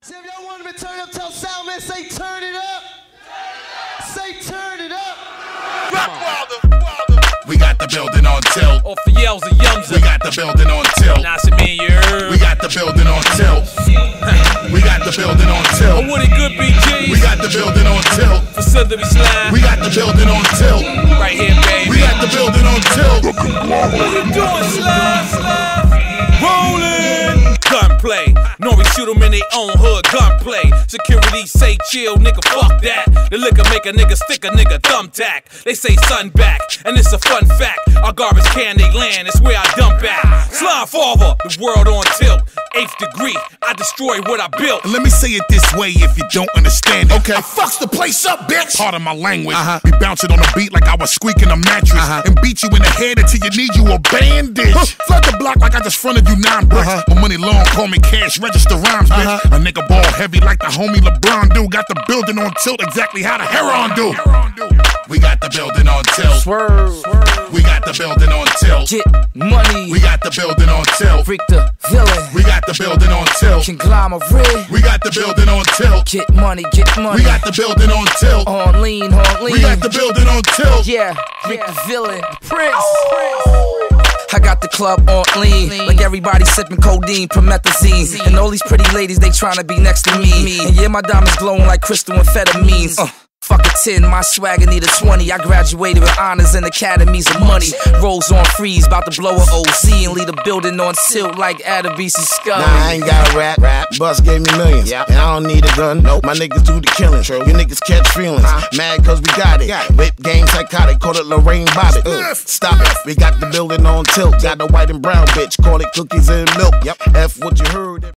See, if y'all want me to turn up, tell Soundman, say turn it up. Say turn it up. We got the building on tilt. Off the yells and yums. We got the building on tilt. Now it's me and you. We got the building on tilt. We got the building on tilt. Oh, what it good BGs. We got the building on tilt. Facility slime. We got the building on tilt. Right here, baby. We got the building on tilt. What you doing, slime? Rolling. Gunplay. Nori shoot them in their own hood. Gunplay. Security say chill, nigga, fuck that. The liquor make a nigga stick a nigga thumbtack. They say sun back, and it's a fun fact. Our garbage can they land, it's where I dump at. Slime father, the world on tilt. 8th degree, I destroy what I built. And let me say it this way if you don't understand it. Okay. I fucks the place up, bitch. Pardon my language. We bounce it on the beat like I was squeaking a mattress. And beat you in the head until you need you a bandage. Flood the block like I just fronted you 9 bricks. My money long, call me cash, register rhymes, bitch. A nigga ball heavy like the homie LeBron do. Got the building on tilt exactly how the Heron do. We got the building on tilt. Swerve. We got the building on tilt. Get money. We got the building on tilt. Freak the villain. We got the building on tilt. Conglomerate. We got the building on tilt. Get money, get money. We got the building on tilt. On lean, on lean. We got the building on tilt. Yeah, Rick the villain. Prince. I got the club on lean, like everybody sipping codeine, promethazine. And all these pretty ladies, they tryna be next to me. And yeah, my diamonds glowing like crystal amphetamines. Fuck a 10, my swagger need a 20. I graduated with honors and academies of money. Rolls on freeze, about to blow a OZ and lead a building on tilt like Adabisi Scum. Nah, I ain't got a rap. Bus gave me millions. And I don't need a gun. Nope. My niggas do the killing. You niggas catch feelings. Mad cause we got it. Whip game psychotic. Call it Lorraine Bobbitt. Stop it. We got the building on tilt. Got the white and brown bitch. Call it cookies and milk. F what you heard.